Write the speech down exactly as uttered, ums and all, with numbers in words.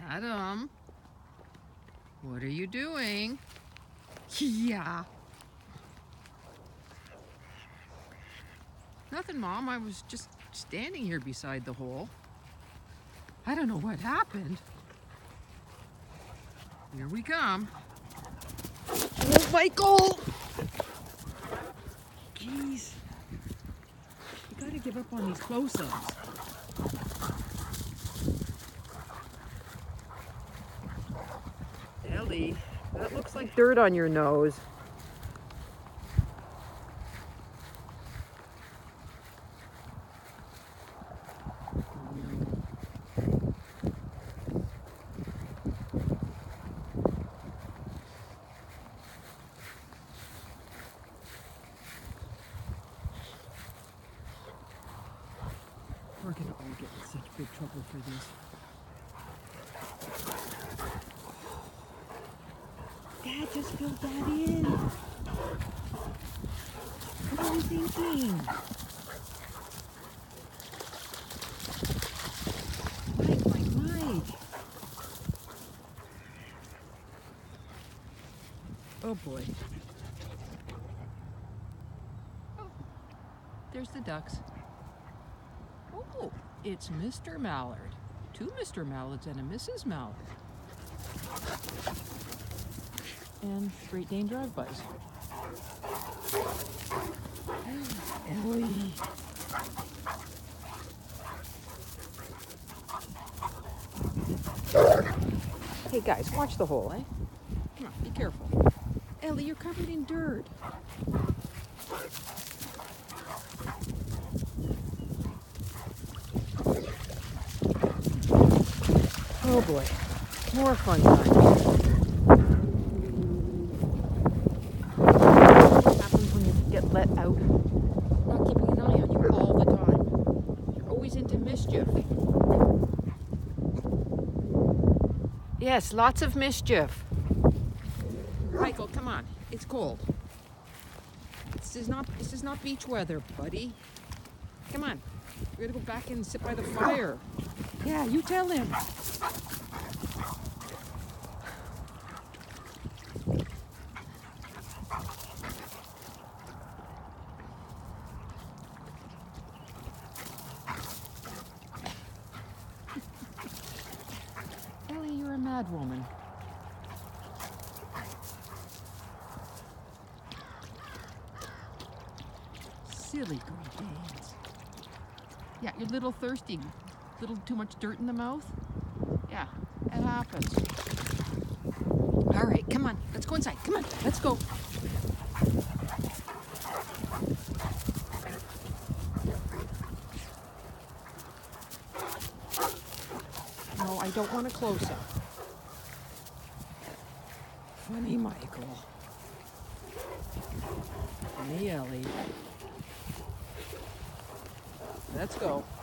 Adam, what are you doing? Yeah. Nothing, Mom. I was just standing here beside the hole. I don't know what happened. Here we come. Oh, Michael! Jeez. You gotta give up on these close-ups. Ellie, that looks like dirt on your nose. We're gonna all get in such big trouble for this. Dad just filled that in. What are you thinking? Mike, Mike, Mike. Oh boy. Oh, there's the ducks. Oh, it's Mister Mallard. Two Mister Mallards and a Missus Mallard. And Great Dane drive-bys. Ellie. Hey guys, watch the hole, eh? Come on, be careful. Ellie, you're covered in dirt. Oh boy, more fun time. What happens when you get let out? I'm not keeping an eye on you all the time. You're always into mischief. Yes, lots of mischief. Michael, come on. It's cold. This is not this is not beach weather, buddy. Come on. We're gonna go back in and sit by the fire. Yeah, you tell him. Ellie, you're a mad woman. Silly Great Danes. Yeah, you're a little thirsty. A little too much dirt in the mouth? Yeah, it happens. All right, come on. Let's go inside. Come on, let's go. No, I don't want a close-up. Funny Michael. Funny Ellie. Let's go.